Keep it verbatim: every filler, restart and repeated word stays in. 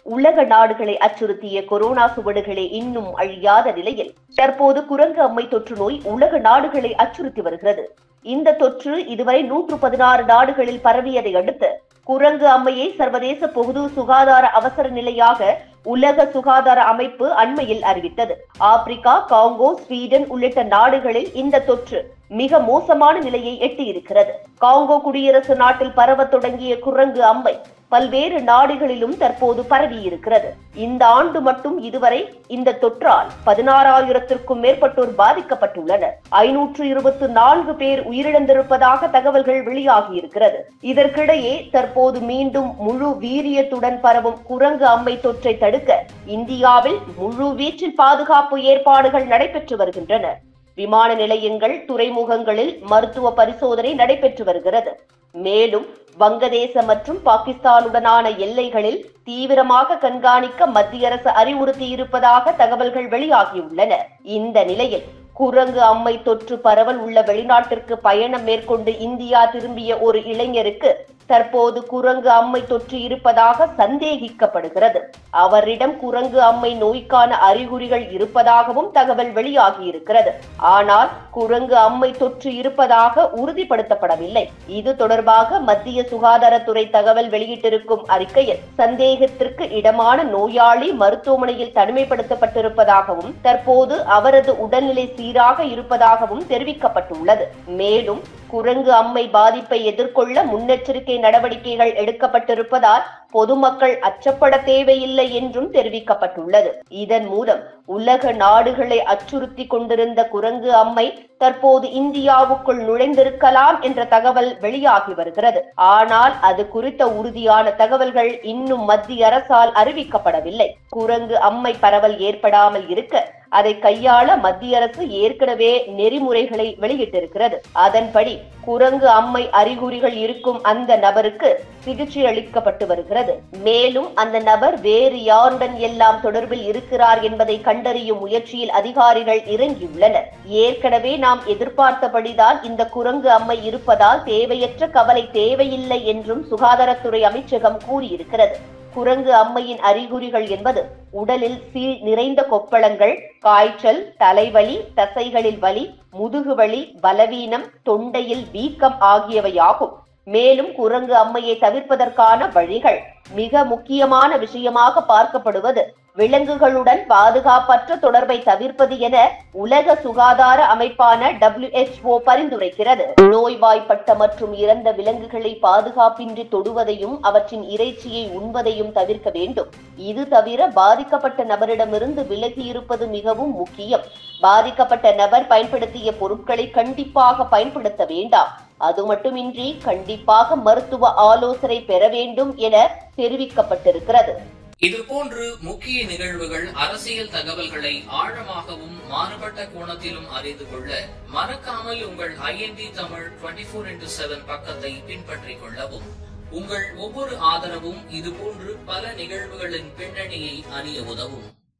உலக நாடுகளை அச்சுறுத்திய கொரோனா சுவடுகளே இன்னும் அழியாத நிலையில் தற்போது குரங்கு அம்மை தொற்று நோய் உலக நாடுகளை அச்சுறுத்தி வருகிறது. இந்த தொற்று இதுவரை நூற்று பதினாறு நாடுகளில் பரவியதை அடுத்து குரங்கு அம்மையை சர்வதேச பொது சுகாதார அவசர நிலையாக உலக சுகாதார அமைப்பு அண்மையில் அறிவித்தது. ஆப்பிரிக்கா, காங்கோ, ஸ்வீடன் உள்ளிட்ட நாடுகளில் இந்த தொற்று மிக மோசமான நிலையை எட்டியிருக்கிறது. காங்கோ குடியரசு நாட்டில் பரவ தொடங்கிய குரங்கு அம்மை பல்வேறு நாடுகளிலும் தற்போது பரவியிருக்கிறது. இந்த ஆண்டு மட்டும் இதுவரை இந்த தொற்றால் பதினாறாயிரத்திற்கும் மேற்பட்டோர் பாதிக்கப்பட்டுள்ளனர். ஐநூற்று இருபத்தி நான்கு பேர் உயிரிழந்திருப்பதாக தகவல்கள் வெளியாகியிருக்கிறது. இதற்கிடையே தற்போது மீண்டும் முழு வீரியத்துடன் பரவும் குரங்கு அம்மை தொற்றை தடுக்க இந்தியாவில் முழு வீச்சில் பாதுகாப்பு ஏற்பாடுகள் நடைபெற்று வருகின்றன. விமான நிலையங்கள், துறைமுகங்களில் மருத்துவ பரிசோதனை நடைபெற்று வருகிறது. மேலும் வங்கதேச மற்றும் பாகிஸ்தானுடனான எல்லைகளில் தீவிரமாக கண்காணிக்க மத்திய அரசு அறிவுறுத்தியிருப்பதாக தகவல்கள் வெளியாகியுள்ளன. இந்த நிலையில் குரங்கு அம்மை தொற்று பரவல் உள்ள வெளிநாட்டிற்கு பயணம் மேற்கொண்டு இந்தியா திரும்பிய ஒரு இளைஞருக்கு தற்போது குரங்கு அம்மை தொற்று இருப்பதாக சந்தேகிக்கப்படுகிறது. அவரிடம் குரங்கு அம்மை நோய்க்கான அறிகுறிகள் இருப்பதாகவும் தகவல் வெளியாகியிருக்கிறது. ஆனால் குரங்கு அம்மை தொற்று இருப்பதாக உறுதிப்படுத்தப்படவில்லை. இது தொடர்பாக மத்திய சுகாதாரத்துறை தகவல் வெளியிட்டிருக்கும் அறிக்கையில் சந்தேகத்திற்கு இடமான நோயாளி மருத்துவமனையில் தனிமைப்படுத்தப்பட்டிருப்பதாகவும் தற்போது அவரது உடல்நிலை சீராக இருப்பதாகவும் தெரிவிக்கப்பட்டுள்ளது. மேலும் குரங்கு அம்மை பாதிப்பை எதிர்கொள்ள முன்னெச்சரிக்கை நடவடிக்கைகள் எடுக்கப்பட்டிருப்பதால் பொதுமக்கள் அச்சப்பட தேவையில்லை என்றும் தெரிவிக்கப்பட்டுள்ளது. இதன் மூலம் உலக நாடுகளை அச்சுறுத்தி கொண்டிருந்த குரங்கு அம்மை தற்போது இந்தியாவுக்குள் நுழைந்திருக்கலாம் என்ற தகவல் வெளியாகி வருகிறது. ஆனால் அது குறித்த உறுதியான தகவல்கள் இன்னும் மத்திய அரசால் அறிவிக்கப்படவில்லை. குரங்கு அம்மை பரவல் ஏற்படாமல் இருக்க அதை கையாள மத்திய அரசு ஏற்கனவே நெறிமுறைகளை வெளியிட்டிருக்கிறது. அதன்படி குரங்கு அம்மை அறிகுறிகள் இருக்கும் அந்த நபருக்கு சிகிச்சை அளிக்கப்பட்டு வருகிறது. மேலும் அந்த நபர் வேறு யாருடன் எல்லாம் தொடர்பில் இருக்கிறார் என்பதை கண்டறியும் முயற்சியில் அதிகாரிகள் இறங்கியுள்ளனர். ஏற்கனவே நாம் எதிர்பார்த்தபடிதான் இந்த குரங்கு அம்மை இருப்பதால் தேவையற்ற கவலை தேவையில்லை என்றும் சுகாதாரத்துறை அமைச்சகம் கூறியிருக்கிறது. குரங்கு அம்மையின் அறிகுறிகள் என்பது உடலில் சீழ் நிறைந்த கொப்பளங்கள், காய்ச்சல், தலைவலி, தசைகளில் வலி, முதுகுவலி, பலவீனம், தொண்டையில் வீக்கம் ஆகியவையாகும். மேலும் குரங்கு அம்மையை தவிர்ப்பதற்கான வழிகள் மிக முக்கியமான விஷயமாக பார்க்கப்படுவது விலங்குகளுடன் பாதுகாப்பற்ற தொடர்பை தவிர்ப்பது என உலக சுகாதார அமைப்பான டபிள்யூ எச் ஓ பரிந்துரைக்கிறது. நோய்வாய்ப்பட்ட மற்றும் இறந்த விலங்குகளை பாதுகாப்பின்றி தொடுவதையும் அவற்றின் இறைச்சியை உண்பதையும் தவிர்க்க வேண்டும். இது தவிர பாதிக்கப்பட்ட நபரிடமிருந்து விலகி இருப்பது மிகவும் முக்கியம். பாதிக்கப்பட்ட நபர் பயன்படுத்திய பொருட்களை கண்டிப்பாக பயன்படுத்த வேண்டாம். அது மட்டுமின்றி கண்டிப்பாக மருத்துவ ஆலோசனை பெற வேண்டும் என தெரிவிக்கப்பட்டிருக்கிறது. இதுபோன்று முக்கிய நிகழ்வுகள், அரசியல் தகவல்களை ஆழமாகவும் மாறுபட்ட கோணத்திலும் அறிந்து கொள்ள மறக்காமல் உங்கள் ஐ என் டி தமிழ் இருபத்தி நான்கு இன்டு ஏழு பக்கத்தை பின்பற்றிக் கொள்ளவும். உங்கள் ஒவ்வொரு ஆதரவும் இதுபோன்று பல நிகழ்வுகளின் பின்னணியை அறிய உதவும்.